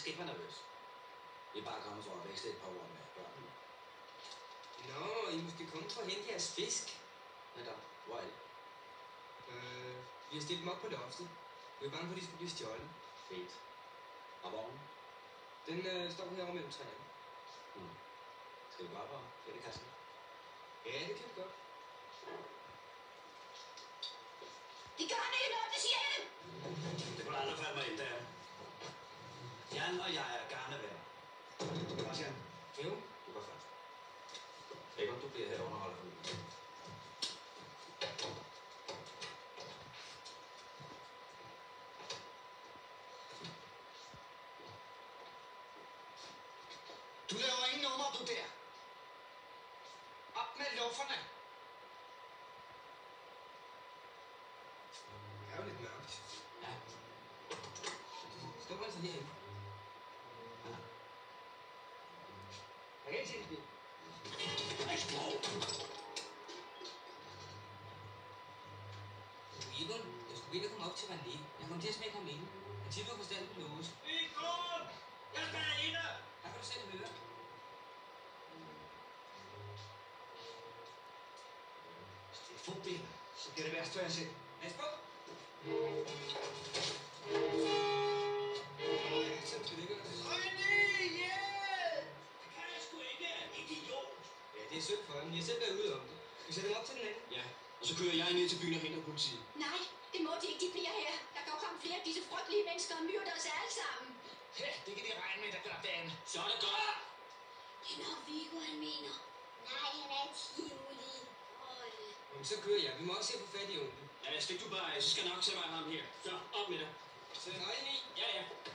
skal ikke være nervøs. Vi er bare kommet for at veksle et par ord med børnene. Nå, I måske komme for at hente jeres fisk. Netop. Hvor er det? Vi har stillet dem op på loftet. Vi er bange for, at de skulle blive stjålet. Fedt. Og vognen? Den står herovre mellem træerne. Skal vi gå op og fælde kassen? Ja, det kan vi godt. Det gør han ikke noget, det siger jeg dem! Det kunne aldrig falde mig ind, der. Jan og jeg er garnevenner. Hvad siger han? Jo. Du går først. Ikke om du bliver her underholder for mig. Du laver ingen nummer, du der. Op med lufferne. Det er jo lidt mørkt. Ja. Stop altså herinde. Jeg kan ikke se det. Egon, jeg skulle bede dig komme op til René. Jeg kom til at smække ham ind. Han siger, du har forstand på låse. Egon! Jeg skal ind! Her kan du selv høre. Hvis det er fodben, så bliver det værst for jer selv. Pas på! Så skal det ikke gøre. René, hjælp! Det kan jeg sgu ikke, idiot! Ja, det er synd for ham. Jeg har selv været ude om det. Skal vi sætte dem op til den anden? Ja, og så kører jeg ned til byen og henter politiet. Nej, det må de ikke, de bliver her. Der kan jo komme flere af disse frygtelige mennesker og myrder os alle sammen. Ja, det kan de regne med, der gør dagen. Så er det godt! Det er nok Viggo, han mener. Nej, han er tivoli. Jamen, så kører jeg. Vi må også se på fat i onkel. Ja, stik du bare af, så skal jeg nok tage mig af ham her. Så, op med dig. Så hej, Ni. Ja, ja.